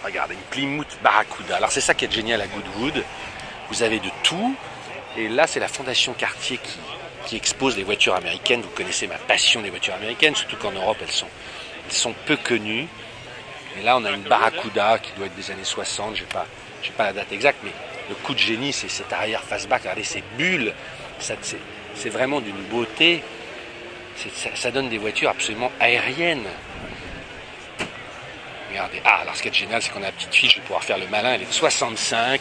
Regardez, une Plymouth Barracuda. Alors c'est ça qui est génial à Goodwood. Vous avez de tout. Et là, c'est la Fondation Cartier qui expose les voitures américaines. Vous connaissez ma passion des voitures américaines, surtout qu'en Europe, elles sont peu connues. Et là, on a une Barracuda qui doit être des années 60. Je n'ai pas la date exacte, mais le coup de génie, c'est cet arrière fastback. Regardez ces bulles. C'est vraiment d'une beauté. Ça donne des voitures absolument aériennes. Regardez. Ah, alors ce qui est génial, c'est qu'on a la petite fiche, je vais pouvoir faire le malin. Elle est de 65.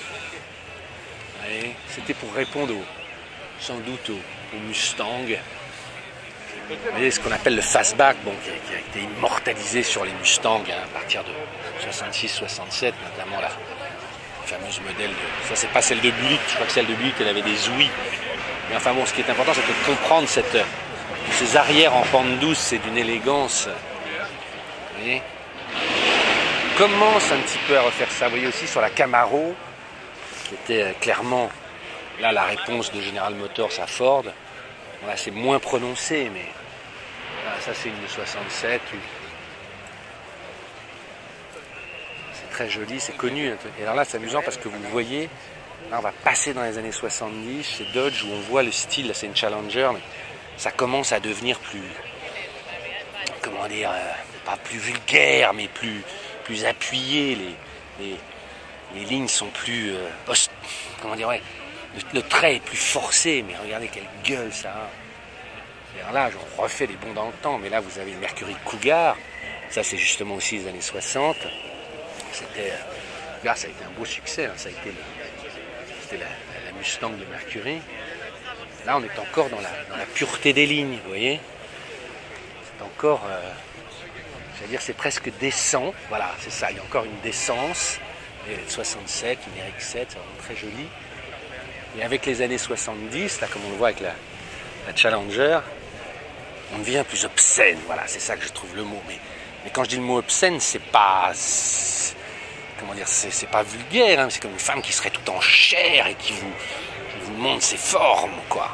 C'était pour répondre sans doute au Mustang. Vous voyez ce qu'on appelle le fastback, bon, qui a été immortalisé sur les Mustangs à partir de 66-67, notamment la fameuse modèle de... Ça, c'est pas celle de Buick, je crois que celle de Buick, elle avait des ouïes. Mais enfin bon, ce qui est important, c'est de comprendre ces arrières en pente douce, c'est d'une élégance. Vous voyez ? On commence un petit peu à refaire ça. Vous voyez aussi sur la Camaro, qui était clairement là la réponse de General Motors à Ford. Bon, là, c'est moins prononcé, mais là, ça, c'est une de 67. C'est très joli, c'est connu. Et alors là, c'est amusant parce que vous voyez, là, on va passer dans les années 70, c'est Dodge où on voit le style, là, c'est une Challenger, mais ça commence à devenir plus, comment dire, pas plus vulgaire, mais plus appuyé. Les lignes sont plus, comment dire, ouais. Le trait est plus forcé, mais regardez quelle gueule ça a. Alors là, on refait des bonds dans le temps, mais là, vous avez une Mercury Cougar. Ça, c'est justement aussi les années 60. Là, ça a été un beau succès. Hein. C'était la Mustang de Mercury. Là, on est encore dans la pureté des lignes, vous voyez. C'est encore, c'est-à-dire, c'est presque décent. Voilà, c'est ça. Il y a encore une décence. Et 67, une RX-7, c'est vraiment très joli. Et avec les années 70, là, comme on le voit avec la Challenger, on devient plus obscène. Voilà, c'est ça que je trouve le mot. Mais quand je dis le mot obscène, c'est pas... Comment dire, c'est pas vulgaire. Hein, c'est comme une femme qui serait toute en chair et qui vous montre ses formes, quoi.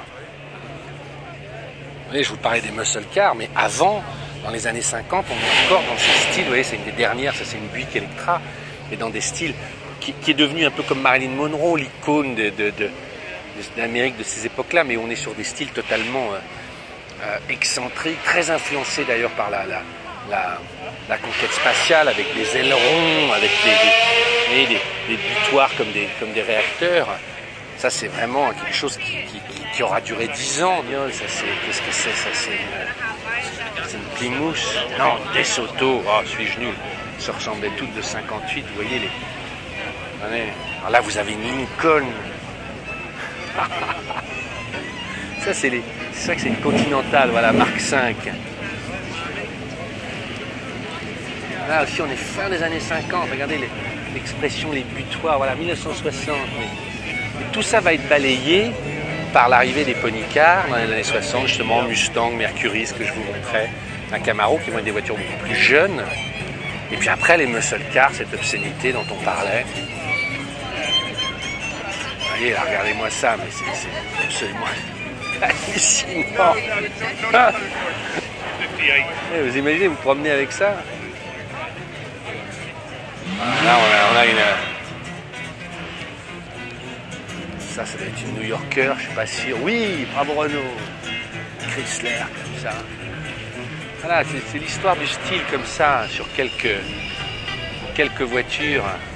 Vous voyez, je vous parlais des muscle cars, mais avant, dans les années 50, on est encore dans ce style. Vous voyez, c'est une des dernières, ça c'est une Buick Electra, et dans des styles qui est devenu un peu comme Marilyn Monroe, l'icône d'Amérique de ces époques-là, mais on est sur des styles totalement excentriques, très influencés d'ailleurs par la conquête spatiale, avec des ailerons, avec des butoirs comme des réacteurs. Ça, c'est vraiment quelque chose qui aura duré 10 ans. Ça, qu'est-ce que c'est? Ça, c'est une Plymouth. Non, une DeSoto. Oh, suis-je nul. Ça ressemblait toutes de 58. Vous voyez les... Alors là, vous avez une Lincoln. Ça, c'est vrai que c'est une Continental, voilà, Mark V. Là aussi, on est fin des années 50. Regardez l'expression, les butoirs, voilà, 1960. Et tout ça va être balayé par l'arrivée des pony cars dans les années 60, justement, Mustang, Mercury, ce que je vous montrais, la Camaro, qui vont être des voitures beaucoup plus jeunes. Et puis après, les muscle cars, cette obscénité dont on parlait. Vous voyez, là, regardez-moi ça, mais c'est absolument hallucinant. Vous imaginez, vous promenez avec ça? Là, on a une... Ça doit être une New Yorker, je suis pas sûr. Oui, bravo Renault. Chrysler, comme ça. Voilà, c'est l'histoire du style comme ça, sur quelques voitures.